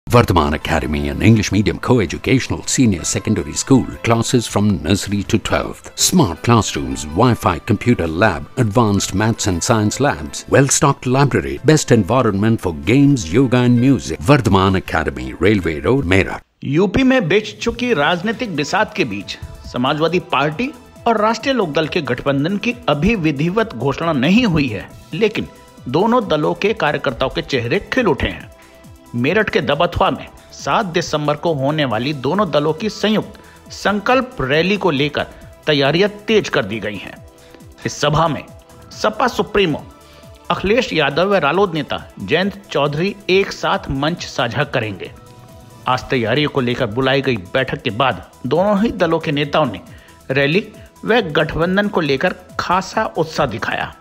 Vardhaman Academy, an English medium co-educational senior secondary school, classes from nursery to 12th. Smart classrooms, Wi-Fi computer lab, advanced maths and science labs, well-stocked library, best environment for games, yoga and music. Vardhaman Academy, Railway Road, Meerut. UP में बिछ चुकी राजनीतिक बिसात के बीच Samajwadi party और राष्ट्रीय लोकदल के गठबंधन की अभी विधिवत घोषणा नहीं हुई है, लेकिन दोनों दलों के कार्यकर्ताओं के चेहरे खिल उठे हैं। मेरठ के दबथवा में 7 दिसंबर को होने वाली दोनों दलों की संयुक्त संकल्प रैली को लेकर तैयारियां तेज कर दी गई हैं। इस सभा में सपा सुप्रीमो अखिलेश यादव व रालोद नेता जयंत चौधरी एक साथ मंच साझा करेंगे। आज तैयारियों को लेकर बुलाई गई बैठक के बाद दोनों ही दलों के नेताओं ने रैली व गठबंधन को लेकर खासा उत्साह दिखाया।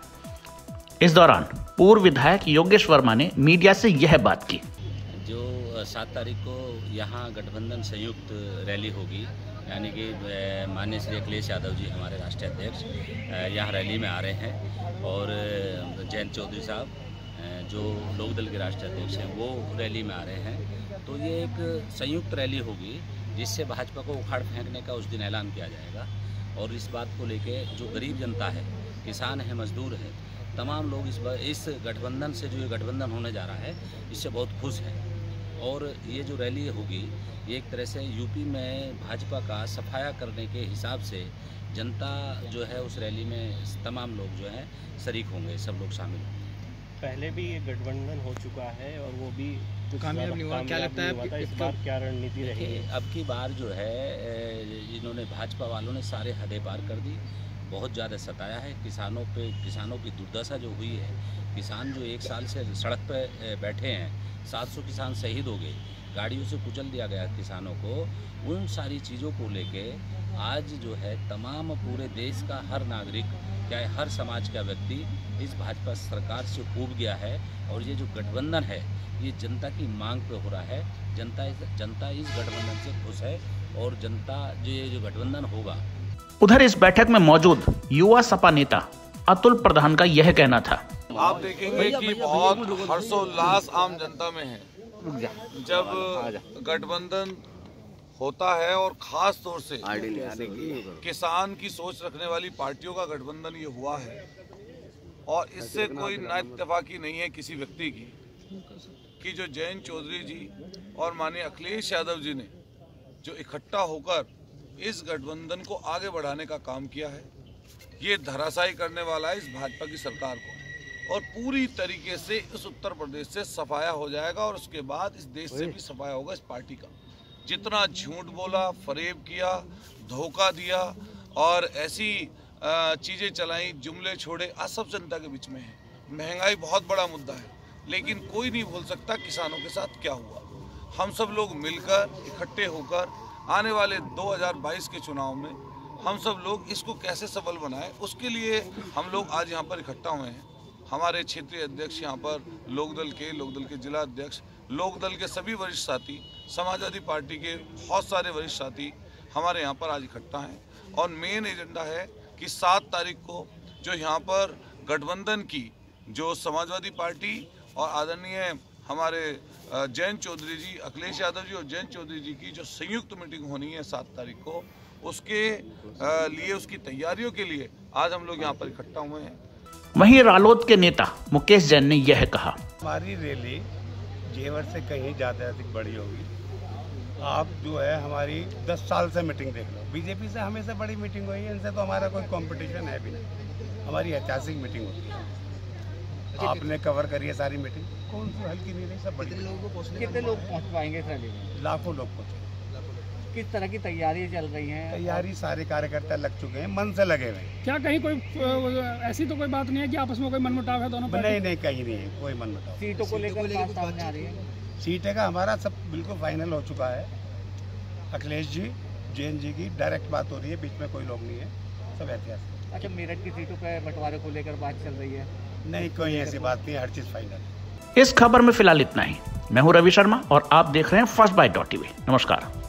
इस दौरान पूर्व विधायक योगेश वर्मा ने मीडिया से यह बात की। जो 7 तारीख को यहाँ गठबंधन संयुक्त रैली होगी, यानी कि माननीय श्री अखिलेश यादव जी हमारे राष्ट्रीय अध्यक्ष यहाँ रैली में आ रहे हैं और जयंत चौधरी साहब जो लोकदल के राष्ट्रीय अध्यक्ष हैं वो रैली में आ रहे हैं। तो ये एक संयुक्त रैली होगी जिससे भाजपा को उखाड़ फेंकने का उस दिन ऐलान किया जाएगा। और इस बात को लेके जो गरीब जनता है, किसान है, मजदूर है, तमाम लोग इस गठबंधन से, जो ये गठबंधन होने जा रहा है, इससे बहुत खुश हैं। और ये जो रैली होगी ये एक तरह से यूपी में भाजपा का सफाया करने के हिसाब से जनता जो है उस रैली में तमाम लोग जो हैं शरीक होंगे, सब लोग शामिल होंगे। पहले भी ये गठबंधन हो चुका है और वो भी कामयाब नहीं हुआ। क्या लगता है इस बार क्या रणनीति रहेगी? अब की बार जो है इन्होंने भाजपा वालों ने सारे हदें पार कर दी, बहुत ज़्यादा सताया है किसानों की दुर्दशा जो हुई है। किसान जो 1 साल से सड़क पर बैठे हैं, 700 किसान शहीद हो गए, गाड़ियों से कुचल दिया गया किसानों को। उन सारी चीज़ों को लेके आज जो है तमाम पूरे देश का हर नागरिक, चाहे हर समाज का व्यक्ति इस भाजपा सरकार से ऊब गया है। और ये जो गठबंधन है ये जनता की मांग पे हो रहा है। जनता इस गठबंधन से खुश है और जनता जो ये जो गठबंधन होगा। उधर इस बैठक में मौजूद युवा सपा नेता अतुल प्रधान का यह कहना था। आप देखेंगे कि बहुत हर्षोल्लास आम जनता में है जब गठबंधन होता है, और खास तौर से किसान की सोच रखने वाली पार्टियों का गठबंधन ये हुआ है। और इससे कोई नाइत्तेफाकी नहीं है किसी व्यक्ति की कि जो जयंत चौधरी जी और माननीय अखिलेश यादव जी ने जो इकट्ठा होकर इस गठबंधन को आगे बढ़ाने का काम किया है, ये धराशायी करने वाला है इस भाजपा की सरकार को। और पूरी तरीके से इस उत्तर प्रदेश से सफाया हो जाएगा और उसके बाद इस देश से भी सफाया होगा इस पार्टी का। जितना झूठ बोला, फरेब किया, धोखा दिया और ऐसी चीज़ें चलाई, जुमले छोड़े, आज सब जनता के बीच में है। महंगाई बहुत बड़ा मुद्दा है, लेकिन कोई नहीं भूल सकता किसानों के साथ क्या हुआ। हम सब लोग मिलकर इकट्ठे होकर आने वाले 2022 के चुनाव में हम सब लोग इसको कैसे सफल बनाएं, उसके लिए हम लोग आज यहाँ पर इकट्ठा हुए हैं। हमारे क्षेत्रीय अध्यक्ष यहाँ पर लोकदल के जिला अध्यक्ष, लोकदल के सभी वरिष्ठ साथी, समाजवादी पार्टी के बहुत सारे वरिष्ठ साथी हमारे यहाँ पर आज इकट्ठा हैं। और मेन एजेंडा है कि 7 तारीख को जो यहाँ पर गठबंधन की जो समाजवादी पार्टी और आदरणीय हमारे जयंत चौधरी जी, अखिलेश यादव जी और जयंत चौधरी जी की जो संयुक्त मीटिंग होनी है 7 तारीख को, उसके लिए, उसकी तैयारियों के लिए आज हम लोग यहाँ पर इकट्ठा हुए हैं। वहीं रालोद के नेता मुकेश जैन ने यह कहा। हमारी रैली जेवर से कहीं ज़्यादा अधिक बड़ी होगी। आप जो है हमारी 10 साल से मीटिंग देख लो, बीजेपी से हमेशा बड़ी मीटिंग हुई है, इनसे तो हमारा कोई कंपटीशन है भी नहीं। हमारी ऐतिहासिक मीटिंग होती है, आपने कवर करी है सारी मीटिंग, कौन सी हल्की नहीं रही, सब बड़ी। कितने लोग पहुंच पाएंगे इस रैली में? लाखों लोग पहुँचे। किस तरह की तैयारी चल रही है? तैयारी सारे कार्यकर्ता लग चुके हैं, मन से लगे हुए हैं। क्या कहीं कोई ऐसी तो कोई बात नहीं है कि आपस में कोई मनमुटाव है दोनों? नहीं, कहीं नहीं है कोई मनमुटाव। सीटों को लेकर बात सामने आ रही है? सीटें का हमारा सब बिल्कुल फाइनल हो चुका है। अखिलेश जी, जैन जी की डायरेक्ट बात हो रही है, बीच में कोई लोग नहीं है, सब ऐतिहासिक। अच्छा, मेरठ की सीटों पर बंटवारे को लेकर बात चल रही है? नहीं, कोई ऐसी बात नहीं, हर चीज़ फाइनल है। इस खबर में फिलहाल इतना ही। मैं हूं रवि शर्मा और आप देख रहे हैं फर्स्ट बाइट.tv। नमस्कार।